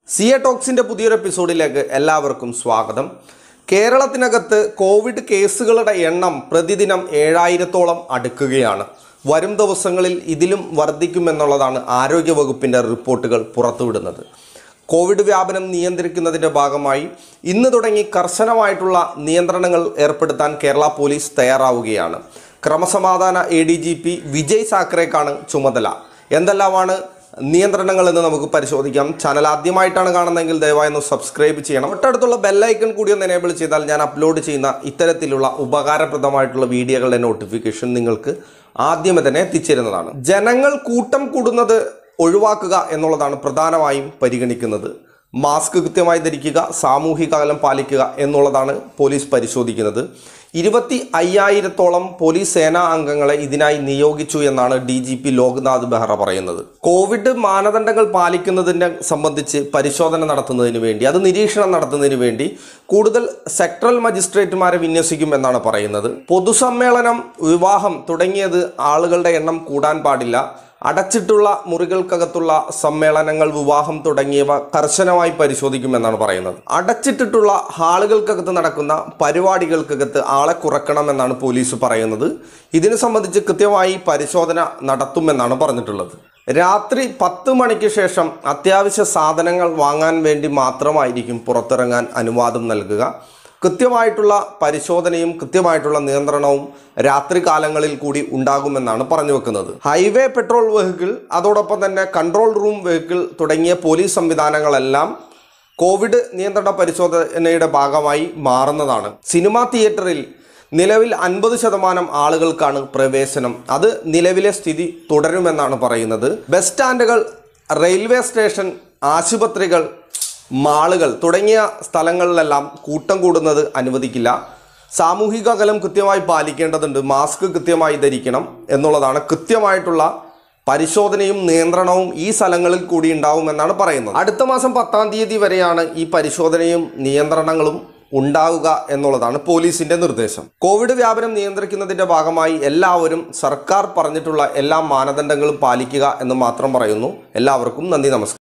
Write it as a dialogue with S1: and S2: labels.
S1: CA ടോക്സിന്റെ പുതിയൊരു എപ്പിസോഡിലേക്ക് എല്ലാവർക്കും സ്വാഗതം. കേരളത്തിനകത്ത് കോവിഡ് കേസുകളുടെ എണ്ണം പ്രതിദിനം 7000-ഓളം അടുക്കുകയാണ്. വരും ദിവസങ്ങളിൽ ഇതിലും വർദ്ധിക്കുമെന്നുള്ളതാണ് ആരോഗ്യവകുപ്പിൻ്റെ റിപ്പോർട്ടുകൾ പുറത്തുവിടുന്നത്. കോവിഡ് വ്യാപനം നിയന്ത്രിക്കുന്നതിൻ്റെ ഭാഗമായി ഇന്ന് തുടങ്ങി കർശനമായിട്ടുള്ള നിയന്ത്രണങ്ങൾ ഏർപ്പെടുത്താൻ കേരള പോലീസ് തയ്യാറാവുകയാണ്. ക്രമസമാധാന ADGP വിജയ് സാഖറേക്കാണ് ചുമതല. എന്തെല്ലാമാണ് നിയന്ത്രണങ്ങൾ എന്ന് നമുക്ക് പരിശോധിക്കാം. ചാനൽ ആദ്യമായിട്ടാണ് കാണുന്നതെങ്കിൽ ദയവായി ഒന്ന് സബ്സ്ക്രൈബ് ചെയ്യണം. തൊട്ടടുത്തുള്ള ബെല്ലൈക്കൺ കൂടി ഒന്ന് എനേബിൾ ചെയ്താൽ ഞാൻ അപ്ലോഡ് ചെയ്യുന്ന ഇത്തരത്തിലുള്ള ഉപകാരപ്രദമായിട്ടുള്ള വീഡിയോകളുടെ നോട്ടിഫിക്കേഷൻ നിങ്ങൾക്ക് ആദ്യമേ തന്നെ എത്തിച്ചേരുന്നതാണ്. ജനങ്ങൾ കൂട്ടം കൂടുന്നത് ഒഴിവാക്കുക എന്നുള്ളതാണ് പ്രധാനമായും പരിഗണിക്കുന്നത്. മാസ്ക് കൃത്യമായി ധരിക്കുക, സാമൂഹിക അകലം പാലിക്കുക എന്നുള്ളതാണ് പോലീസ് പരിശോധിക്കുന്നത്. 25,000-ഓളം പോലീസ് സേനാ അംഗങ്ങളെ ഇതിനായി നിയോഗിച്ചു എന്നാണ് DGP ലോക്നാഥ് ബെഹ്റ പറയുന്നത്. കോവിഡ് മാനദണ്ഡങ്ങൾ പാലിക്കുന്നതിനെ സംബന്ധിച്ച് പരിശോധന നടത്തുന്നതിന് വേണ്ടി, അത് നിരീക്ഷണം നടത്തുന്നതിന് വേണ്ടി കൂടുതൽ സെക്ടറൽ മജിസ്ട്രേറ്റുമാരെ വിന്യസിക്കുമെന്നാണ് പറയുന്നത്. പൊതുസമ്മേളനം, വിവാഹം തുടങ്ങിയത് ആളുകളുടെ എണ്ണം കൂടാൻ പാടില്ല. അടച്ചിട്ടുള്ള മുറികൾക്കകത്തുള്ള സമ്മേളനങ്ങൾ, വിവാഹം തുടങ്ങിയവ കർശനമായി പരിശോധിക്കുമെന്നാണ് പറയുന്നത്. അടച്ചിട്ടിട്ടുള്ള ഹാളുകൾക്കകത്ത് നടക്കുന്ന പരിപാടികൾക്കകത്ത് ആളെ കുറയ്ക്കണമെന്നാണ് പോലീസ് പറയുന്നത്. ഇതിനെ സംബന്ധിച്ച് കൃത്യമായി പരിശോധന നടത്തുമെന്നാണ് പറഞ്ഞിട്ടുള്ളത്. രാത്രി 10 മണിക്ക് ശേഷം അത്യാവശ്യ സാധനങ്ങൾ വാങ്ങാൻ വേണ്ടി മാത്രമായിരിക്കും പുറത്തിറങ്ങാൻ അനുവാദം നൽകുക. കൃത്യമായിട്ടുള്ള പരിശോധനയും കൃത്യമായിട്ടുള്ള നിയന്ത്രണവും രാത്രി കാലങ്ങളിൽ കൂടി ഉണ്ടാകുമെന്നാണ് പറഞ്ഞു വെക്കുന്നത്. ഹൈവേ പെട്രോൾ വെഹിക്കിൾ, അതോടൊപ്പം തന്നെ കൺട്രോൾ റൂം വെഹിക്കിൾ തുടങ്ങിയ പോലീസ് സംവിധാനങ്ങളെല്ലാം കോവിഡ് നിയന്ത്രണ പരിശോധനയുടെ ഭാഗമായി മാറുന്നതാണ്. സിനിമാ തിയേറ്ററിൽ നിലവിൽ 50% ആളുകൾക്കാണ് പ്രവേശനം. അത് നിലവിലെ സ്ഥിതി തുടരുമെന്നാണ് പറയുന്നത്. ബസ് സ്റ്റാൻഡുകൾ, റെയിൽവേ സ്റ്റേഷൻ, ആശുപത്രികൾ, മാളുകൾ തുടങ്ങിയ സ്ഥലങ്ങളിലെല്ലാം കൂട്ടം കൂടുന്നത് അനുവദിക്കില്ല. സാമൂഹിക അകലം കൃത്യമായി പാലിക്കേണ്ടതുണ്ട്. മാസ്ക് കൃത്യമായി ധരിക്കണം എന്നുള്ളതാണ്. കൃത്യമായിട്ടുള്ള പരിശോധനയും നിയന്ത്രണവും ഈ സ്ഥലങ്ങളിൽ കൂടി ഉണ്ടാവുമെന്നാണ് പറയുന്നത്. അടുത്ത മാസം 10-ാം തീയതി വരെയാണ് ഈ പരിശോധനയും നിയന്ത്രണങ്ങളും ഉണ്ടാവുക എന്നുള്ളതാണ് പോലീസിന്റെ നിർദ്ദേശം. കോവിഡ് വ്യാപനം നിയന്ത്രിക്കുന്നതിന്റെ ഭാഗമായി എല്ലാവരും സർക്കാർ പറഞ്ഞിട്ടുള്ള എല്ലാ മാനദണ്ഡങ്ങളും പാലിക്കുക എന്ന് മാത്രം പറയുന്നു. എല്ലാവർക്കും നന്ദി, നമസ്കാരം.